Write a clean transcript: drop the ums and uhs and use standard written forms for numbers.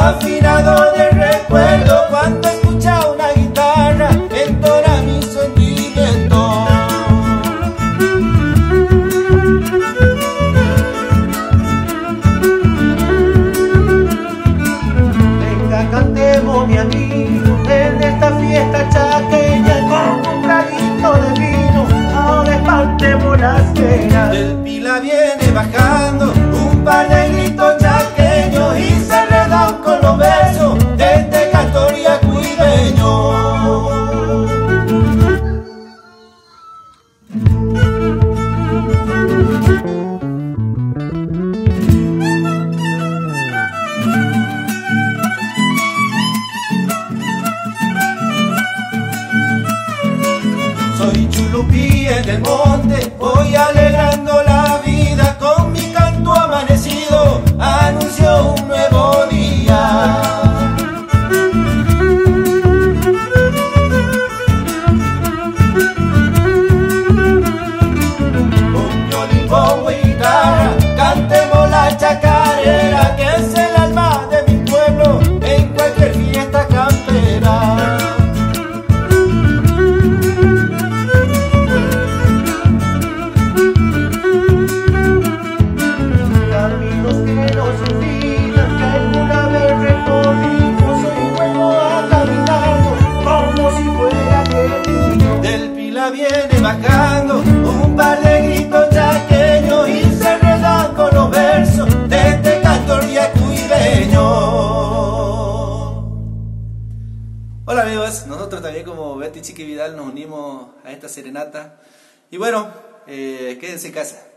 afinado de recuerdo, cuando escucha una guitarra entona mi sentimiento. Venga, cantemos mi amigo en esta fiesta chaqueña, con un traguito de vino, ahora espantemos las penas. Del Pila viene bajando un par de gritos chaqueños y se enredan con los versos de este cantor yacuibeño. Soy chulupí en el monte, voy alegrando la vida, con mi canto amanecido anuncio un nuevo día. Con violín, bombo y guitarra, cantemos la chacarera, que es el alma de mi pueblo en cualquier fiesta campera. Caminos que nos olvidan, que alguna vez recorrimos, hoy vuelvo a caminarlo como si fuera aquel niño. Del Pila viene bajando un par de gritos chaqueños y se enredan con los versos de este cantor yacuibeño. Hola amigos, nosotros también como Betty Chiqui Vidal nos unimos a esta serenata y bueno, quédense en casa.